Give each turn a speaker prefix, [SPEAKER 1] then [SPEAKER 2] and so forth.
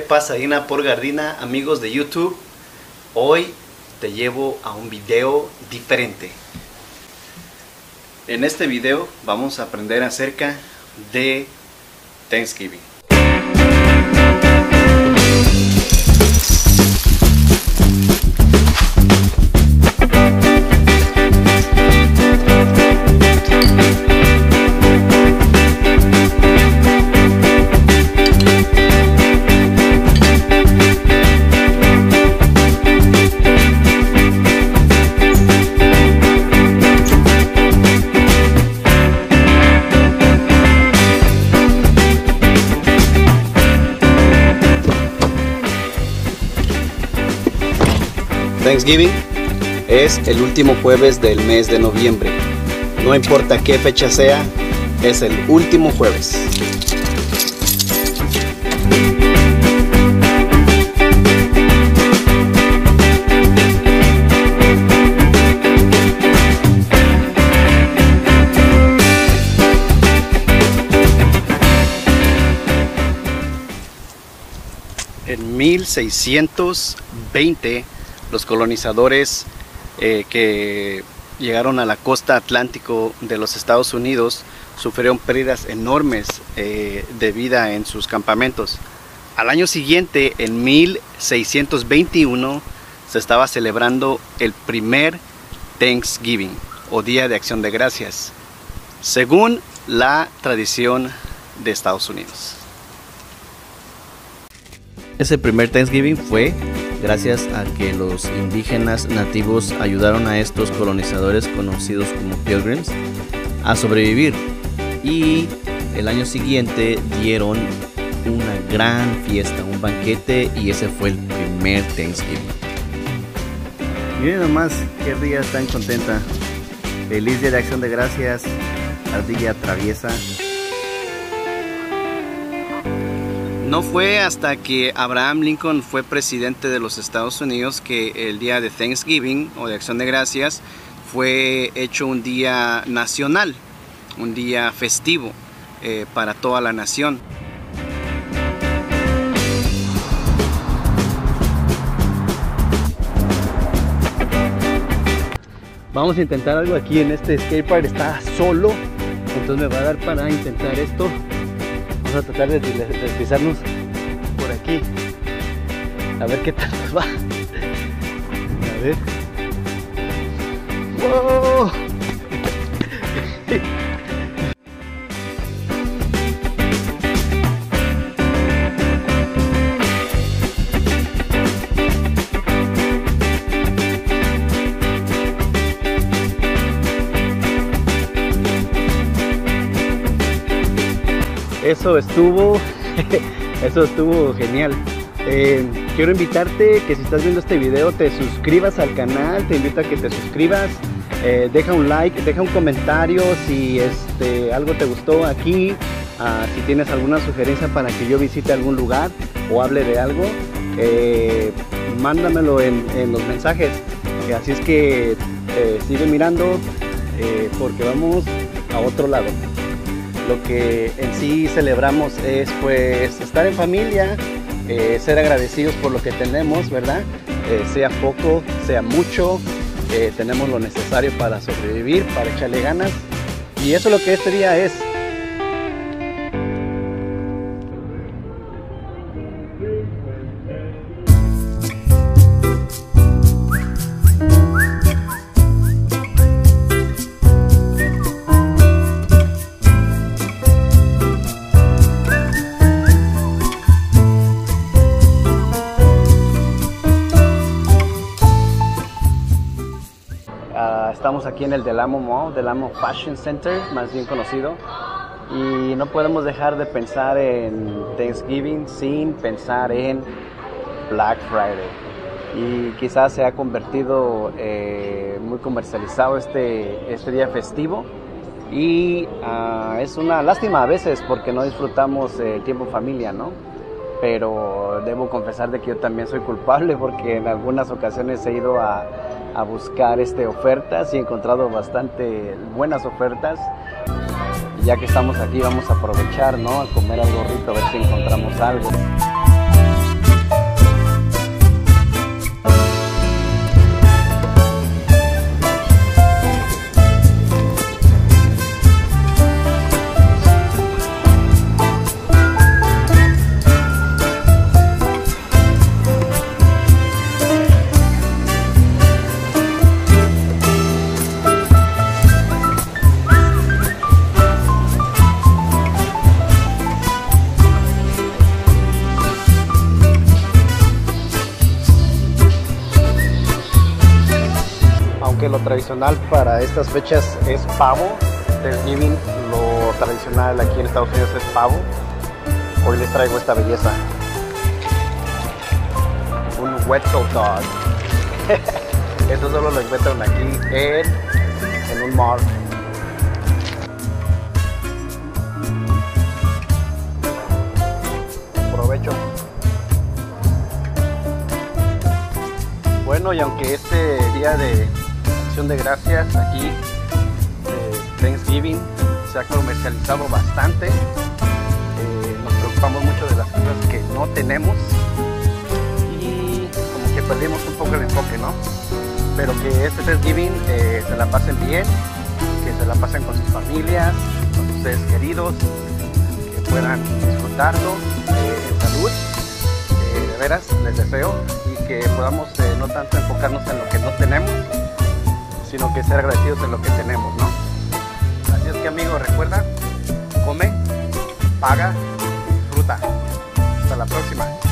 [SPEAKER 1] pasa, Dina por Gardina, amigos de YouTube? Hoy te llevo a un video diferente. En este video vamos a aprender acerca de Thanksgiving. Thanksgiving es el último jueves del mes de noviembre. No importa qué fecha sea, es el último jueves. En 1620 los colonizadores que llegaron a la costa atlántico de los Estados Unidos sufrieron pérdidas enormes de vida en sus campamentos. Al año siguiente, en 1621, se estaba celebrando el primer Thanksgiving o Día de Acción de Gracias, según la tradición de Estados Unidos. Ese primer Thanksgiving fue gracias a que los indígenas nativos ayudaron a estos colonizadores conocidos como Pilgrims a sobrevivir, y el año siguiente dieron una gran fiesta, un banquete, y ese fue el primer Thanksgiving. Miren nomás qué ardilla tan contenta. Feliz Día de Acción de Gracias, ardilla traviesa. No fue hasta que Abraham Lincoln fue presidente de los Estados Unidos que el día de Thanksgiving o de Acción de Gracias fue hecho un día nacional, un día festivo para toda la nación. Vamos a intentar algo aquí en este skatepark. Está solo, entonces me va a dar para intentar esto. Vamos a tratar de deslizarnos por aquí, a ver qué tal nos va. A ver. ¡Wow! Eso estuvo genial. Quiero invitarte que si estás viendo este video te suscribas al canal. Te invito a que te suscribas, deja un like, deja un comentario si algo te gustó aquí, si tienes alguna sugerencia para que yo visite algún lugar o hable de algo, mándamelo en los mensajes. Así es que sigue mirando porque vamos a otro lado. Lo que en sí celebramos es pues estar en familia, ser agradecidos por lo que tenemos, ¿verdad? Sea poco, sea mucho, tenemos lo necesario para sobrevivir, para echarle ganas, y eso es lo que este día es. Estamos aquí en el Del Amo Mall, Del Amo Fashion Center, más bien conocido, y no podemos dejar de pensar en Thanksgiving sin pensar en Black Friday. Y quizás se ha convertido muy comercializado este día festivo, y es una lástima a veces porque no disfrutamos el tiempo en familia, ¿no? Pero debo confesar de que yo también soy culpable, porque en algunas ocasiones he ido a buscar ofertas y he encontrado bastante buenas ofertas. Y ya que estamos aquí, vamos a aprovechar, ¿no? A comer algo rico, a ver si encontramos algo. aunque lo tradicional para estas fechas es pavo, Thanksgiving, lo tradicional aquí en Estados Unidos es pavo. Hoy les traigo esta belleza. Un Wetzel Dog. Eso solo lo encuentran aquí en un mall. Provecho. Bueno, y aunque este día de Acción de Gracias aquí de Thanksgiving se ha comercializado bastante, nos preocupamos mucho de las cosas que no tenemos y como que perdimos un poco el enfoque, ¿no? Pero que este Thanksgiving se la pasen bien, que se la pasen con sus familias, con sus seres queridos, que puedan disfrutarlo en salud. De veras les deseo, y que podamos no tanto enfocarnos en lo que no tenemos, sino que ser agradecidos en lo que tenemos, ¿no? Así es que, amigos, recuerda, come, paga, disfruta. Hasta la próxima.